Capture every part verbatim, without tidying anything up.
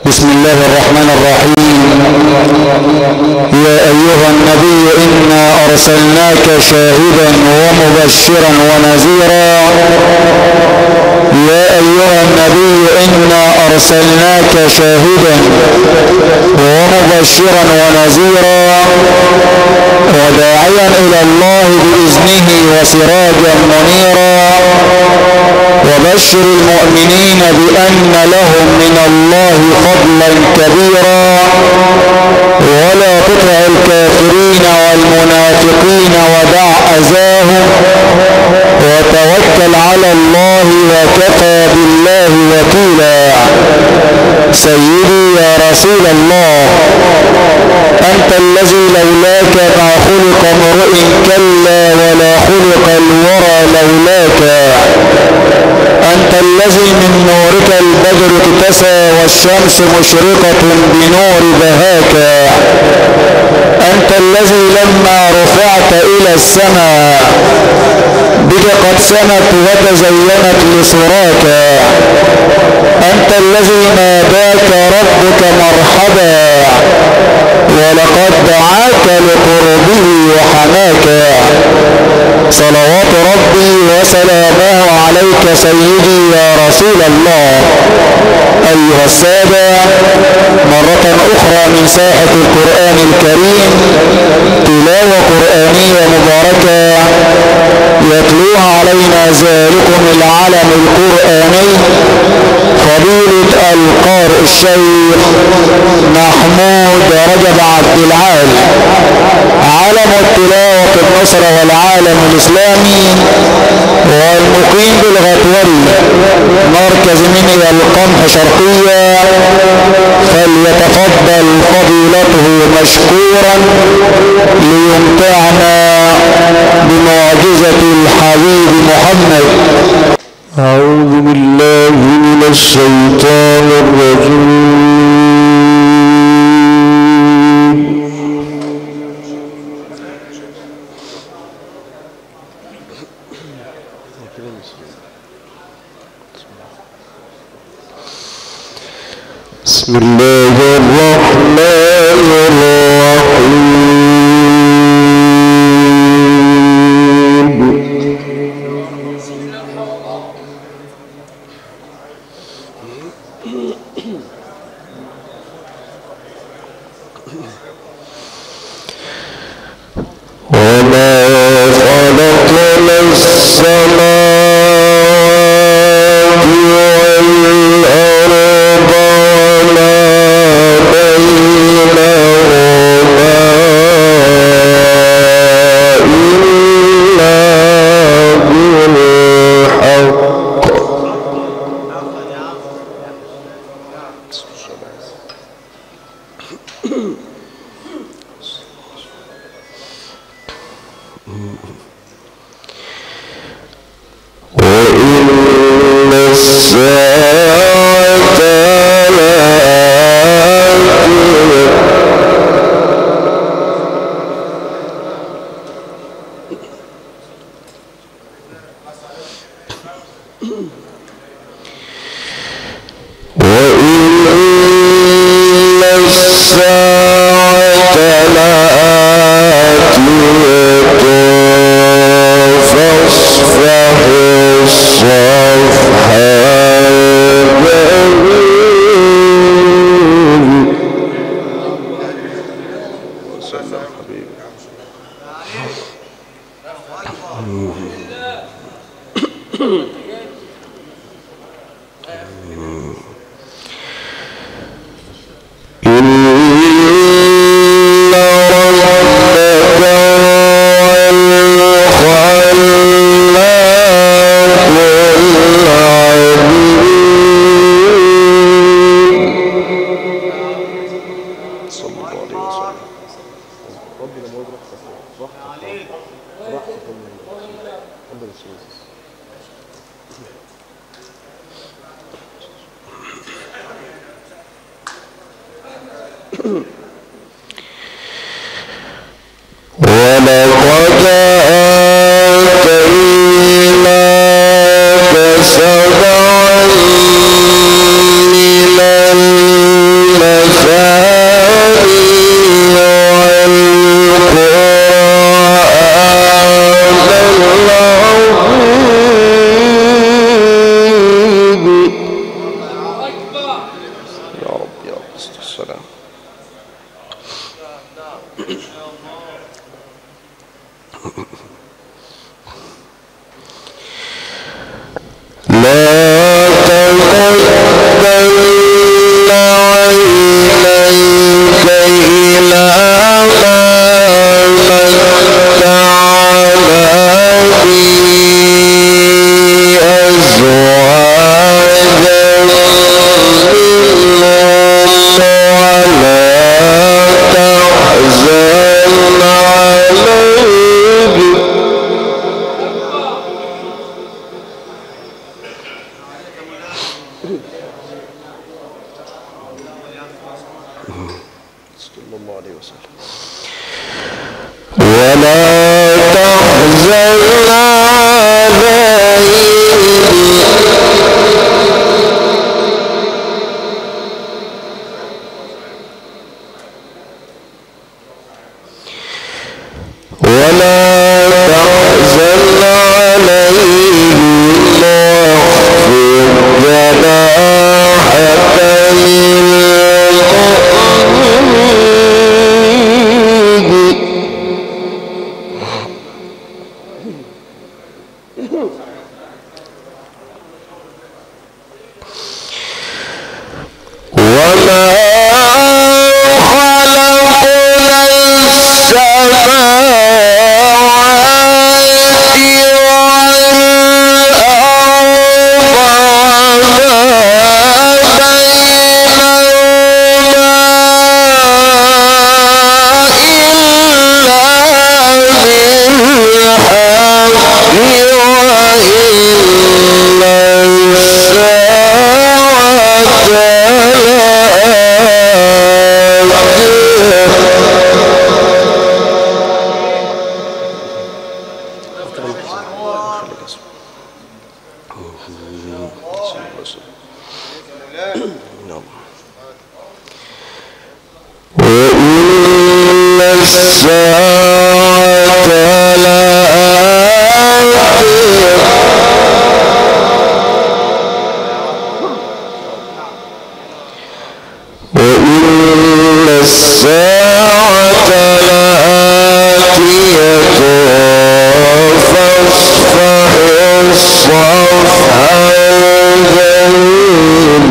بسم الله الرحمن الرحيم. يا أيها النبي إنا أرسلناك شاهدا ومبشرا ونذيرا. يا أيها النبي إنا أرسلناك شاهدا ومبشرا ونذيرا وداعيا إلى الله بإذنه وسراجا منيرا. وبشر المؤمنين بأن لهم من الله فضلا كبيرا ولا تطع الكافرين والمنافقين ودع أذاهم وتوكل على الله وكفى بالله وكيلا. سيدي يا رسول الله، أنت الذي لولاك ما خلق امرئ كلا ولا خلق الورى لولاك. أنت الذي من نورك البدر اكتسى والشمس مشرقة بنور بهاك. أنت الذي لما رفعت إلى السماء بك قد سمت وتزينت لسراك. أنت الذي ناداك ربك مرحبا ولقد دعاك لقربه وحماك. صلوات ربي وسلامه عليك سيدي يا رسول الله. أيها السادة، مرة أخرى من ساحة القرآن الكريم تلاوة قرآنية مباركة يتلوها علينا ذلكم العلم القرآني فضيلة القارئ الشيخ محمود رجب عبد العال، علم التلاوة النصر والعالم الإسلامي والمقيم بالغطوري مركز منيا القمح شرقية. فليتفضل فضيلته مشكورا ليمتعنا بمعجزة الحبيب محمد. أعوذ بالله من الشيطان الرجيم. بسم الله الرحمن الرحيم. وما خلقنا السماوات ولقد آتيناك سبعا من السلام. لا تمدن عينيك إلى ما متعنا به أزواجا منهم ولا تحزن عليهم. صلى الله عليه وسلم. ولا تحزن عليهم ولا تحزن عليهم واخفض جناحك للمؤمنين. وما خلقنا السماوات والأرض وإن الساعة لآتية وإن الساعة لآتية فاصفح الصفح الجميل.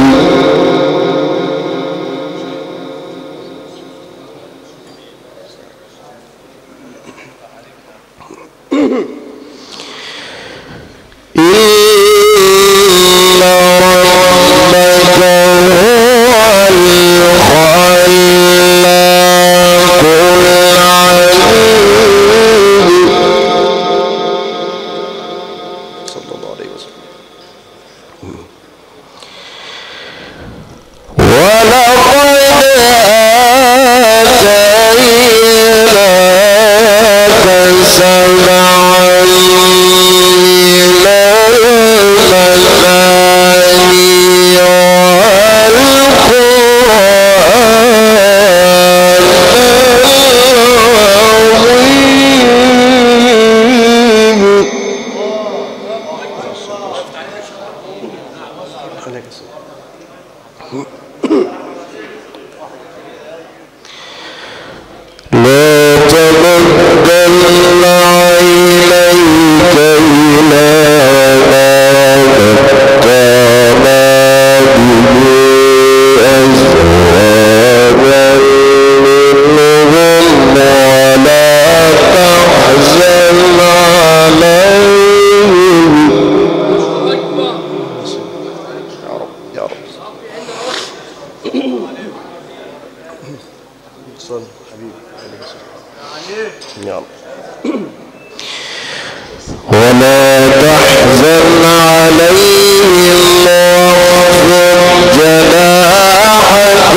ولا تحزن عليهم واخفض جناحك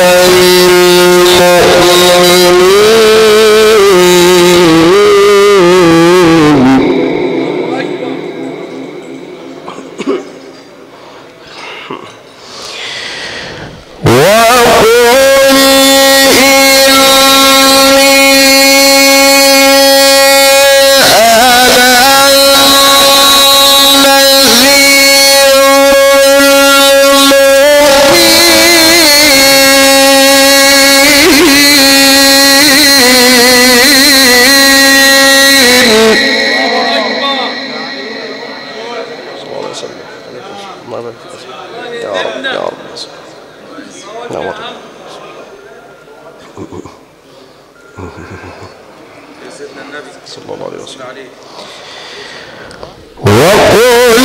للمؤمنين وقل إني أنا عمر. سيدنا النبي صلى الله عليه وسلم. وقل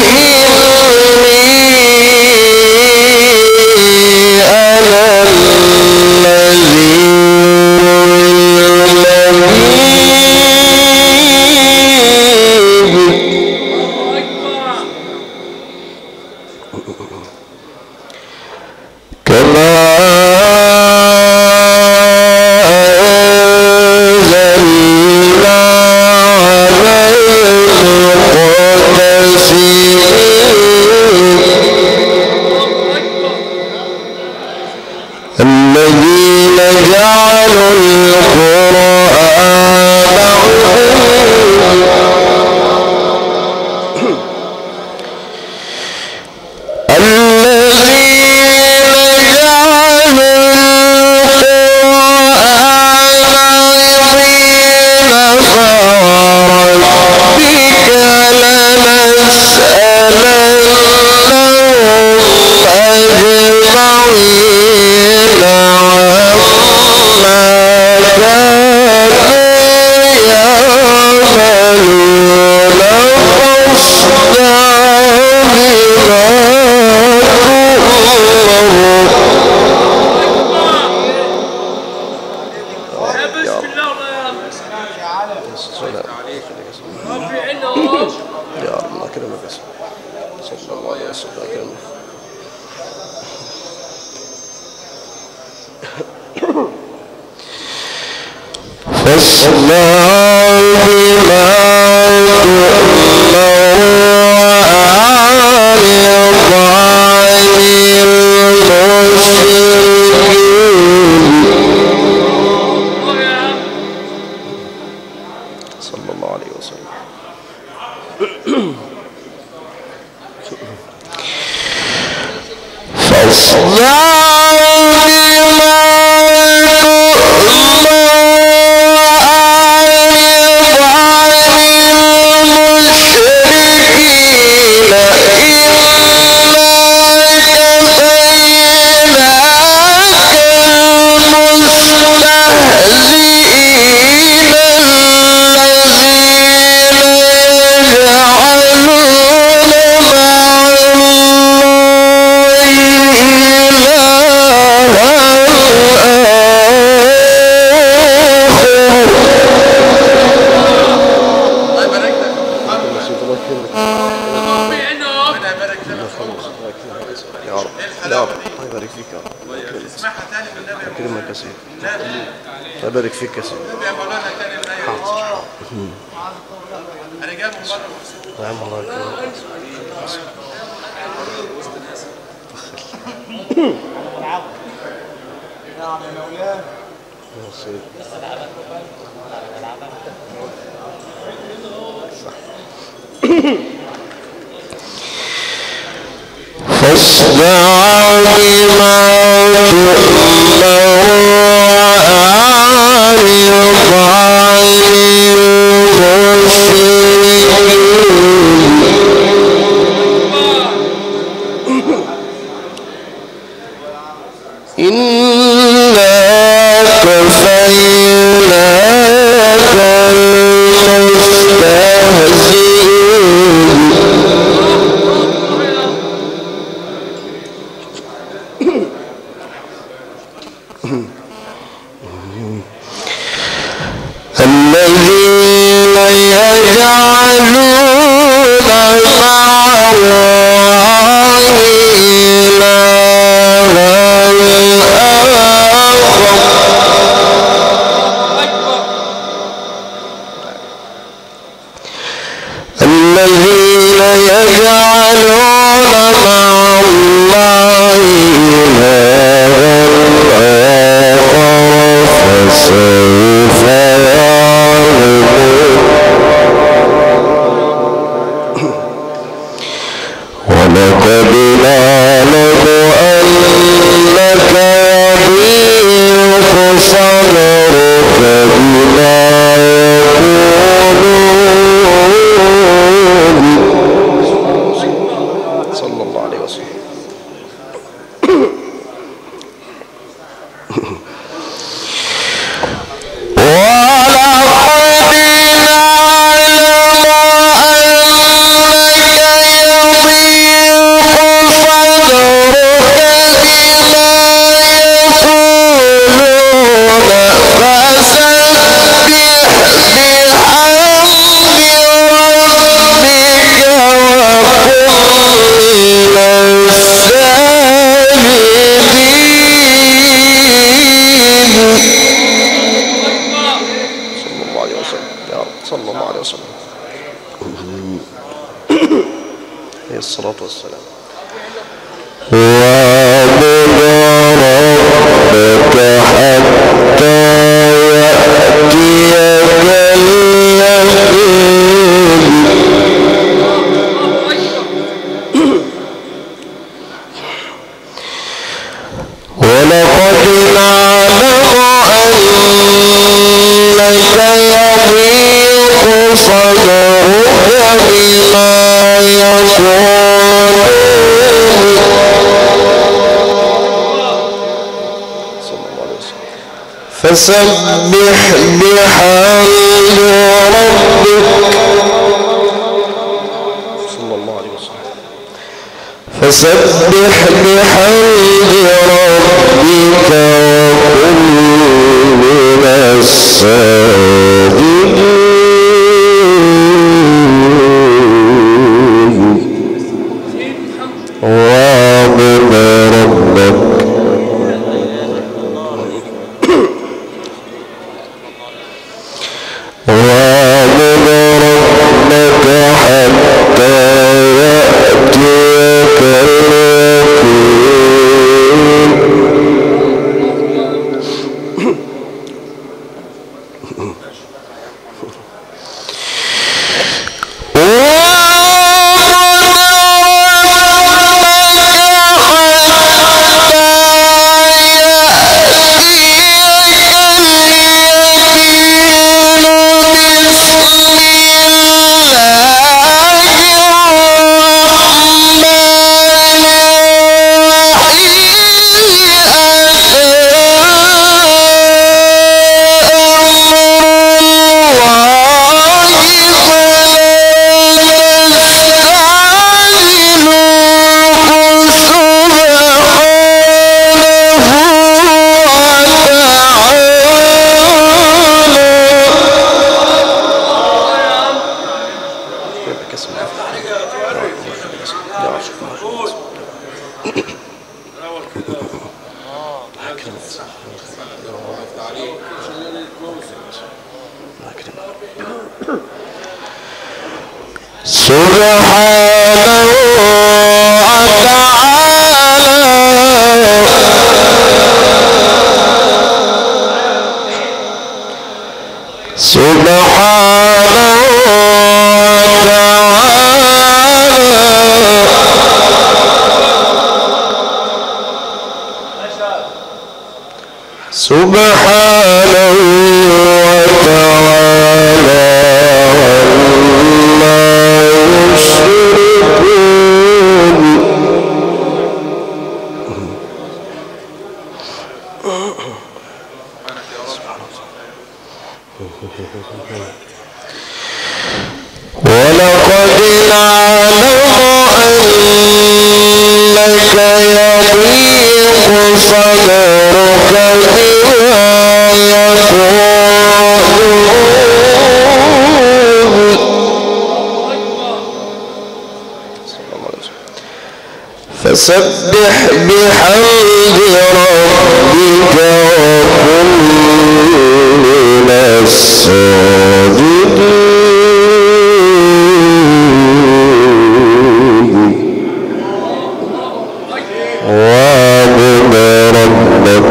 بارك فيك يا سيدي. انا جاي من بره مخصوص. نعم الله يكرمك. نعم يا مولانا. يا سيدي. فاصدع بما تؤمر الذين يجعلون مع الله الذين يجعلون مع الله إلها الصلاة والسلام. وَاعْبُدْ رَبَّكَ حَتَّى يَأْتِيَكَ الْيَقِينُ. وَلَقَدْ نَعْلَمُ أَنَّكَ يَضِيقُ صَدْرُكَ بِمَا يَقُولُونَ فسبح بحمد ربك صلى الله عليه وسلم فسبح بحمد ربك وكن من الساجدين. واعبد ربك واعبد ربك حتى يأتيك اليقين. سبحانه وتعالى سبحانه وتعالى سبحانه وتعالى ولقد نعلم أنك يضيق صدرك بما يقولون فسبح بحمد ربك وكن من الساجدين. واعبد ربك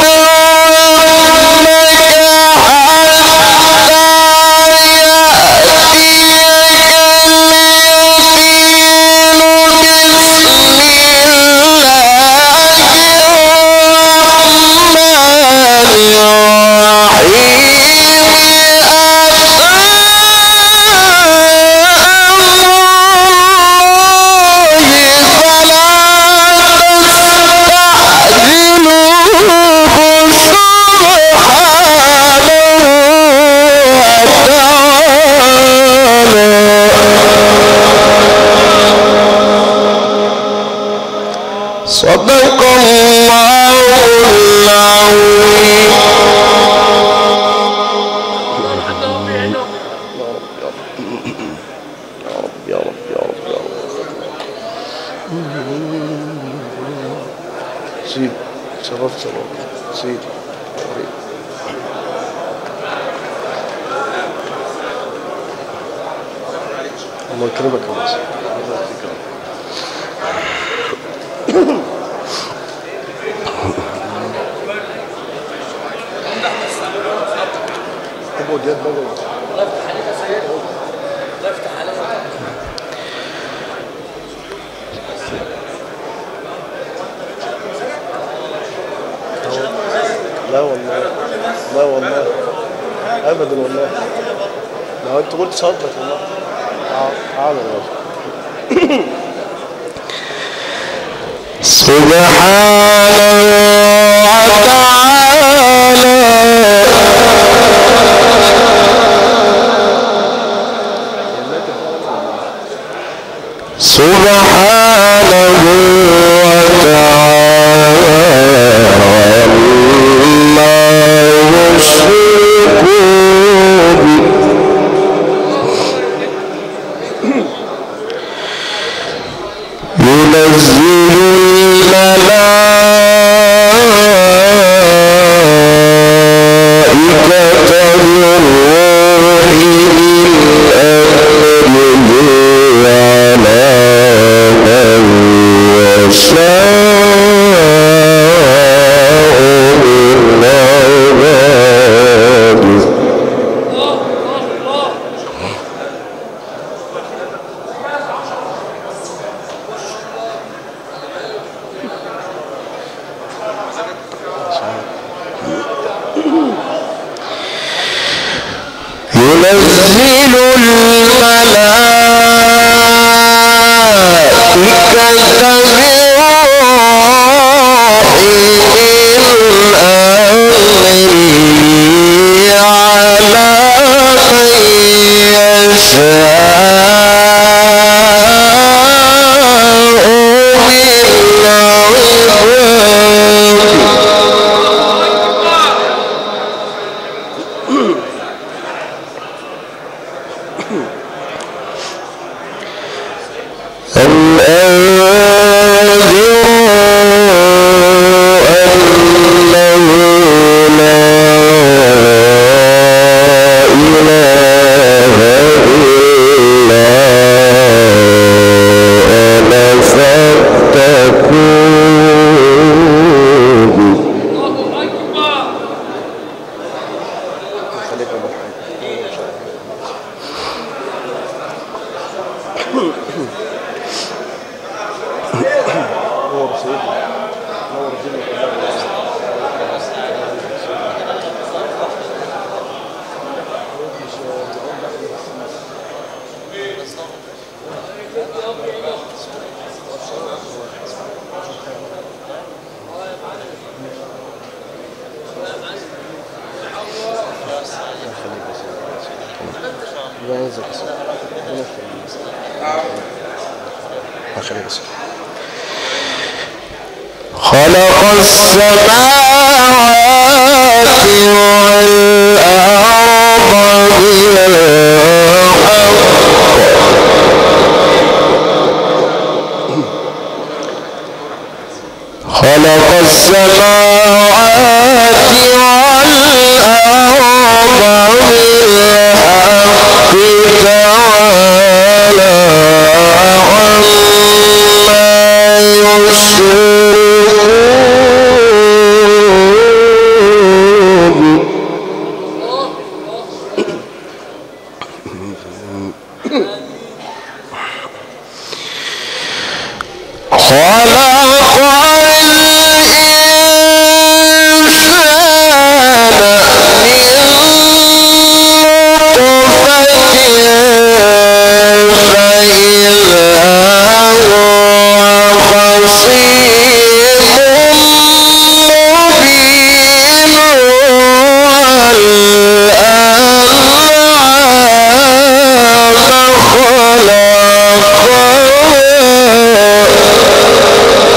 وَاعْبُدْ رَبَّكَ حَتَّى يا رب يا رب يا رب. سيد شرفت شرفت سيد الله يكرمك يا ناصر. الله يكرمك. ابو جد بقى. الله يفتح عليك يا سيد. الله يفتح عليك. لا والله لا والله ابدا والله. لو انت قلت صدق والله. عامل سبحانه وتعالى سبحانه وتعالى عما يشركون ينزل خلق السماوات والأرض بالحق خلق السماوات والأرض بالحق تعالى عما يشركون خلق خلق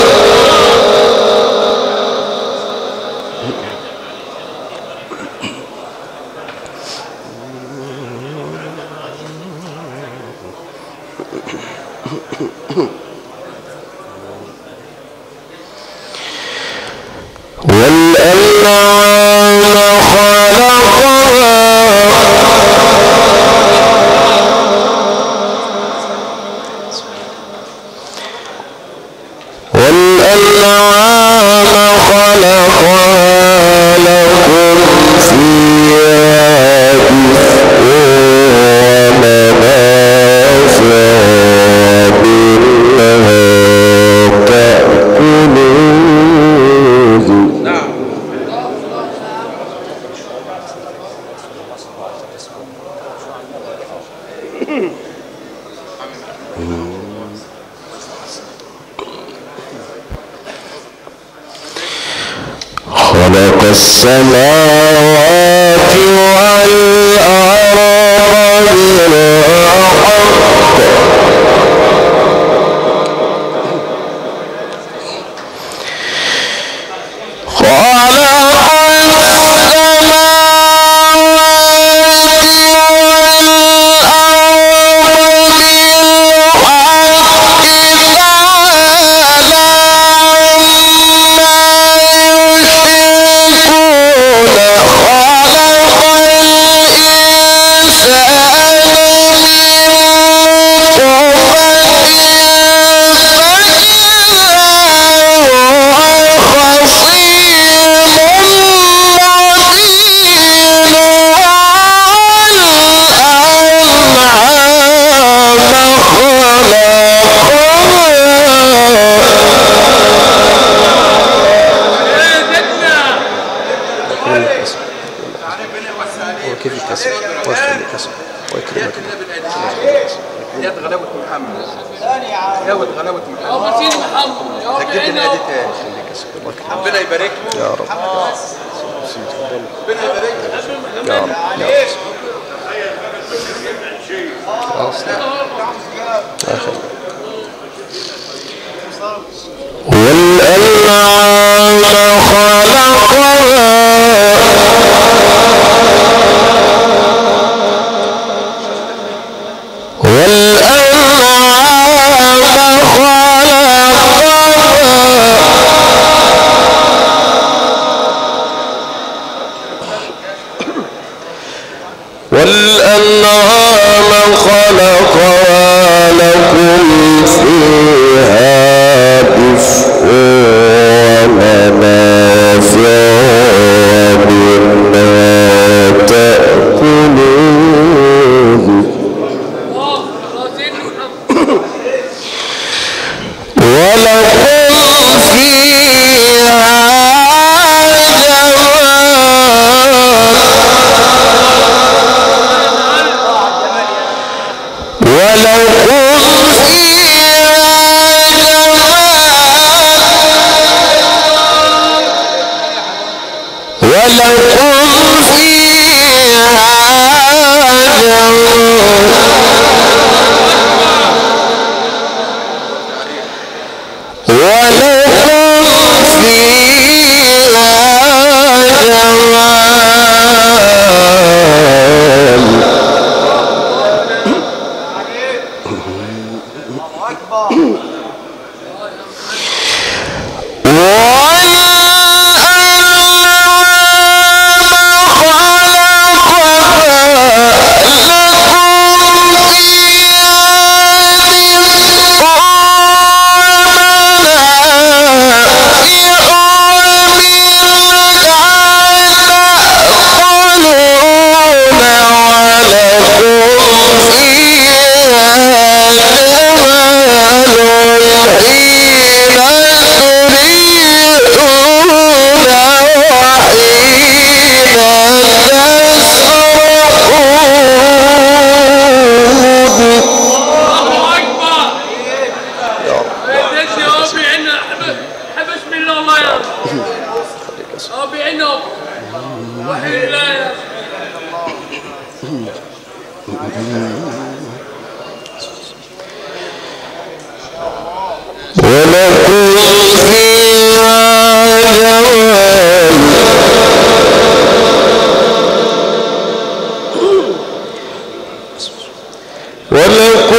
والأنعام خلقها والأنعام خلقها لكم فيها دفء ومنافع ومنها تأكلون. نعم. خلق السماوات والأرض بالحق يد غلاوة محمد يد غلاوة محمد هتجيب لنا ادي تاني ربنا يبارك له يا رب ربنا يبارك له يا رب والأنعام خلقها والأنعام خلقها والأنعام خلقها لكم فيها دفء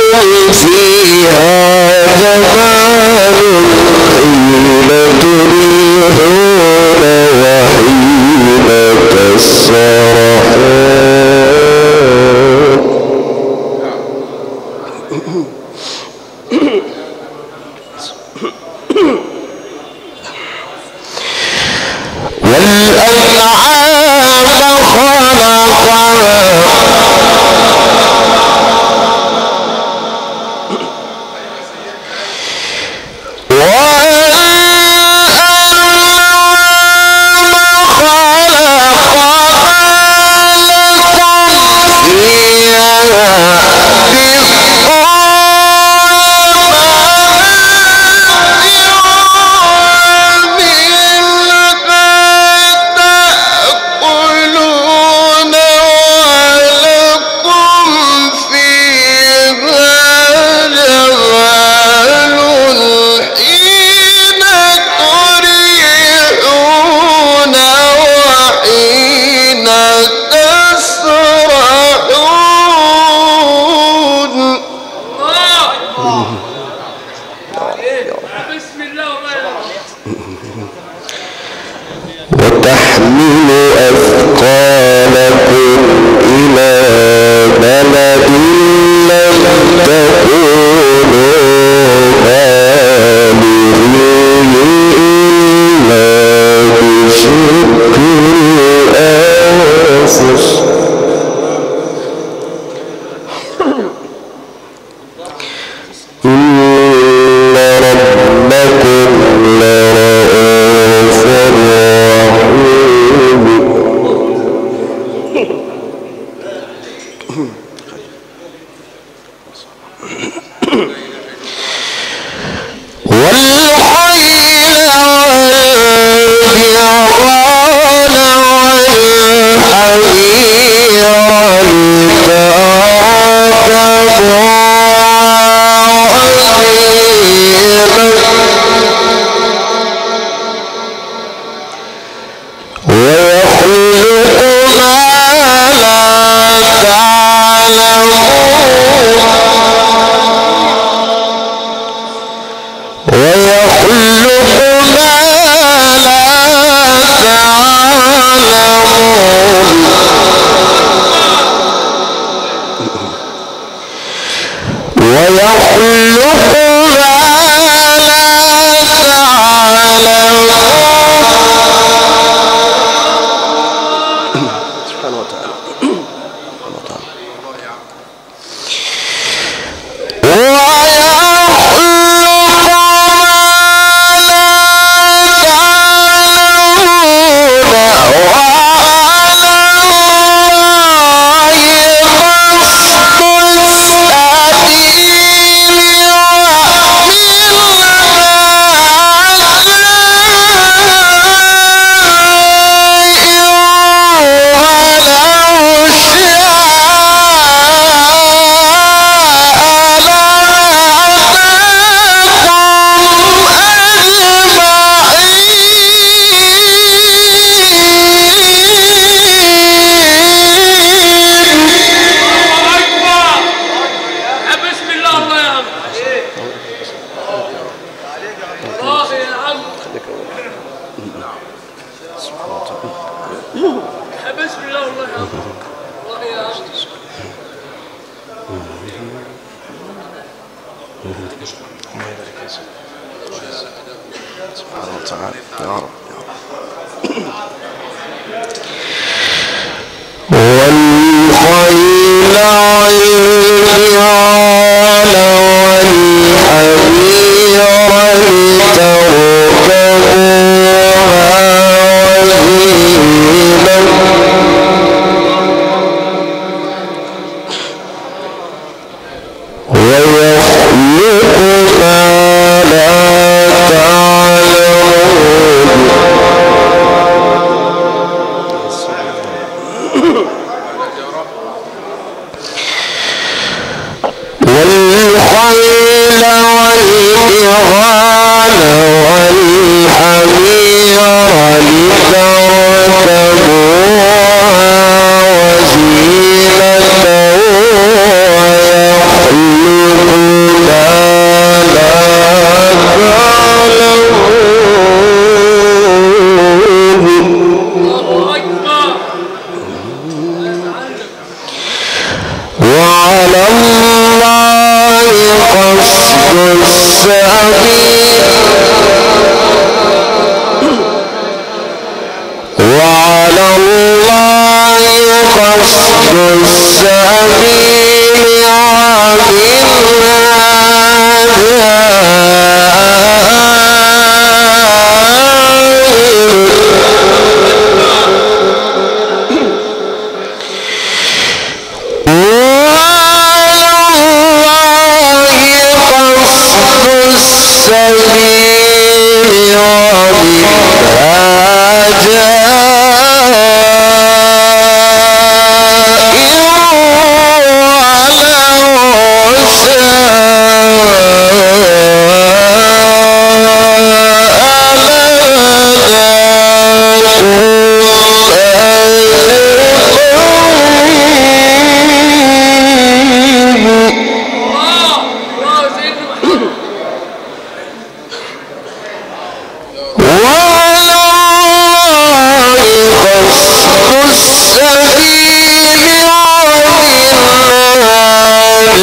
ويخلق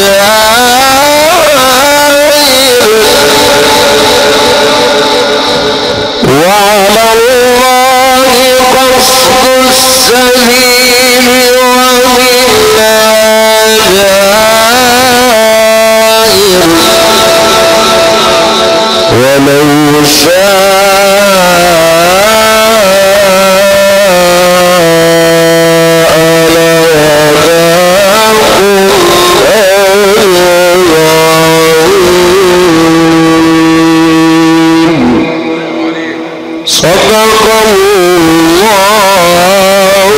وعلى الله قصد السبيل ومن ولو شاء لهداكم أجمعين. صدق الله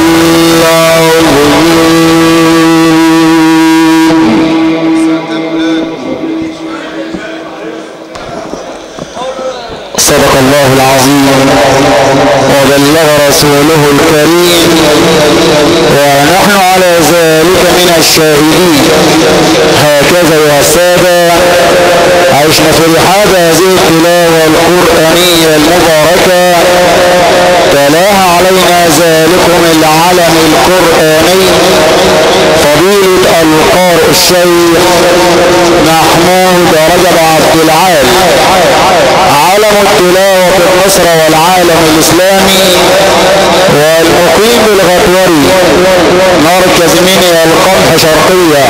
صدق الله العظيم وبلغ رسوله الكريم ونحن على ذلك من الشاهدين. هكذا يا السادة عشنا في رحاب هذه التلاوة القرآنية المباركة، تلاها علينا ذلكم العلم القرآني فضيلة القارئ الشيخ محمود رجب عبد العال، علم التلاوة في مصر والعالم الإسلامي، والمقيم بالغطوري مركز منيا القمح شرقية،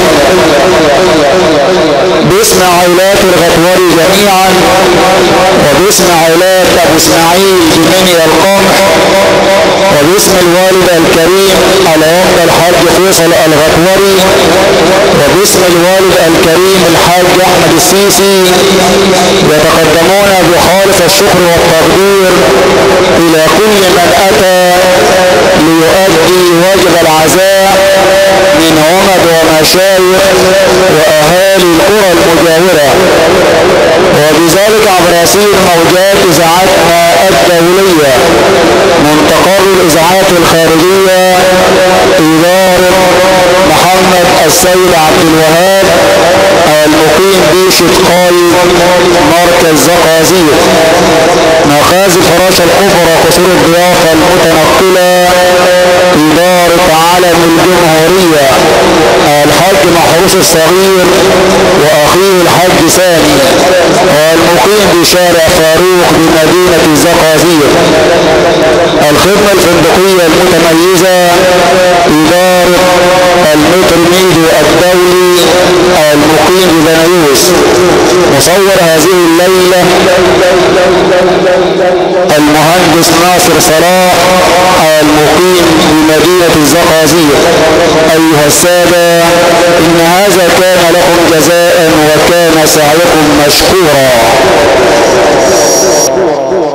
باسم عائلات الغطوري جميعا وباسم عائلات أبو إسماعيل بمنيا القمح وباسم الوالد الكريم العمدة الحاج فيصل الغطوري وباسم الوالد الكريم الحاج أحمد السيسي، يتقدمون بخالص الشكر والتقدير إلى كل من أتى ليؤدي واجب العزاء من عمد ومشايخ وأهالي القرى المجاورة، وبذلك عبر يسير موجات إذاعتنا الدولية منتقل الإذاعات الخارجية إدارة محمد السيد عبد الوهاب المقيم بيشة قايد مركز زقازيق، مخازن فراش الكفر وقصور الضيافة المتنقلة إدارة علم الجمهورية الحاج محروس الصغير وأخيه الحاج سامي، والمقيم بشارع فاروق بمدينة زقازيق، الخدمة الفندقية المتميزة إدارة المترميدي الدولي المقيم ببنايوس، مصور هذه الليلة المهندس ناصر صلاح المقيم بمدينة زقازيق. أيها السادة، إن هذا كان لكم جزاء وكان سعيكم مشكورا.